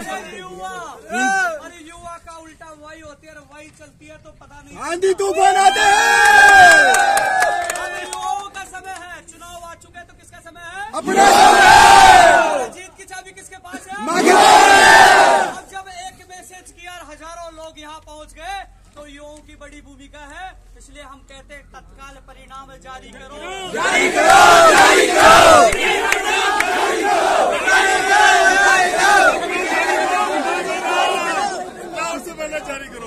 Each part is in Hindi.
अरे युवा का उल्टा वही होती है, वही चलती है तो पता नहीं। आंधी तूफान आते हैं। युवाओं का समय है, चुनाव आ चुके हैं तो किसका समय है? अपना जीत की चाबी किसके पास है? अब जब एक मैसेज किया हजारों लोग यहाँ पहुँच गए तो युवाओं की बड़ी भूमिका है, इसलिए हम कहते हैं तत्काल परिणाम जारी करो, जारी करो, जारी करो, जारी करो।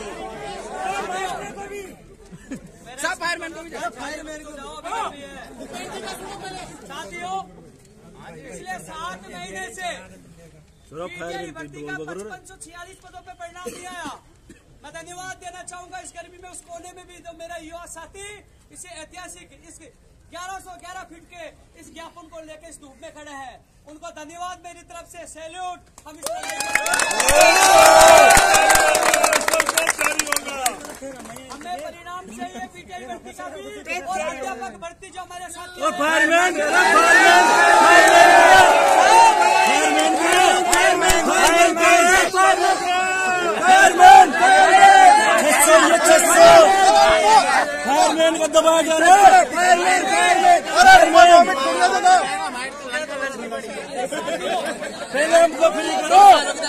सब फायरमैन को भी जाओ, फायरमैन को जाओ। साथियों, पिछले 7 महीने से भर्ती का 5546 पदों पे परिणाम नहीं आया। मैं धन्यवाद देना चाहूंगा इस गर्मी में उस कोने में भी जो मेरा युवा साथी इसे ऐतिहासिक इस 1111 फीट के इस ज्ञापन को लेकर इस धूप में खड़े हैं, उनको धन्यवाद मेरी तरफ से, सैल्यूट। हम हमें परिणाम चाहिए, पीटीआई भर्ती का भी और अध्यापक भर्ती जो हमारे साथी फायरमैन को दबाया जा रहा है। पहले हमको फ्री करो।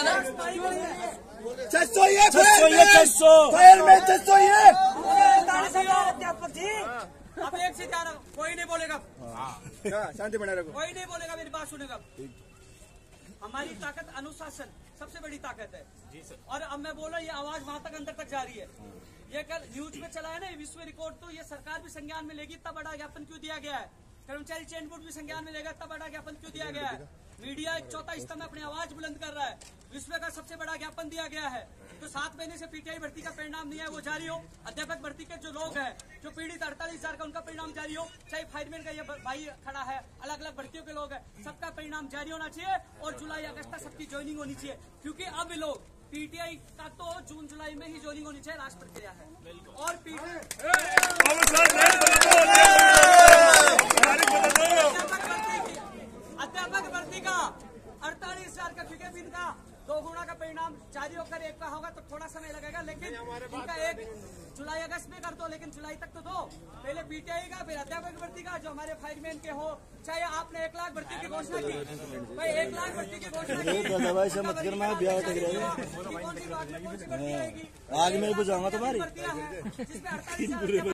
600 फायरमैन 600 अध्यापक जी। अब एक से ज्यादा कोई नहीं बोलेगा, शांति बना रखो, कोई नहीं बोलेगा, मेरी बात सुनेगा। हमारी ताकत अनुशासन सबसे बड़ी ताकत है जी सर। और अब मैं बोल रहा हूँ ये आवाज वहां तक अंदर तक जा रही है। ये कल न्यूज में चला है ना विश्व रिकॉर्ड, तो ये सरकार भी संज्ञान में लेगी, इतना बड़ा ज्ञापन क्यों दिया गया है? कर्मचारी चयन बोर्ड भी संज्ञान में लेगा, इतना बड़ा ज्ञापन क्यों दिया गया है? मीडिया एक चौथा स्तंभ में अपनी आवाज बुलंद कर रहा है, विश्व का सबसे बड़ा ज्ञापन दिया गया है। तो 7 महीने से पीटीआई भर्ती का परिणाम नहीं है, वो जारी हो। अध्यापक भर्ती के जो लोग हैं जो पीड़ित 48,000 का, उनका परिणाम जारी हो। चाहे फायरमैन का ये भाई खड़ा है, अलग अलग भर्तियों के लोग हैं, सबका परिणाम जारी होना चाहिए। और जुलाई अगस्त तक सबकी ज्वाइनिंग होनी चाहिए, क्योंकि अब लोग पीटीआई का तो जून जुलाई में ही ज्वाइनिंग होनी चाहिए, राष्ट्र प्रक्रिया है। और अध्यापक भर्ती का 48,000 का फीके बिन का 2 गुना का परिणाम जारी होकर एक का होगा तो थोड़ा समय लगेगा, लेकिन उनका एक जुलाई अगस्त में कर दो, लेकिन जुलाई तक तो दो। पहले पीटीआई का, फिर अध्यापक भर्ती का, जो हमारे फायरमैन के हो। चाहे आपने 1 लाख भर्ती की घोषणा की भाई, 1 लाख भर्ती की घोषणा की, आग में बुझाऊंगा तुम्हारी। जिसमें 48,000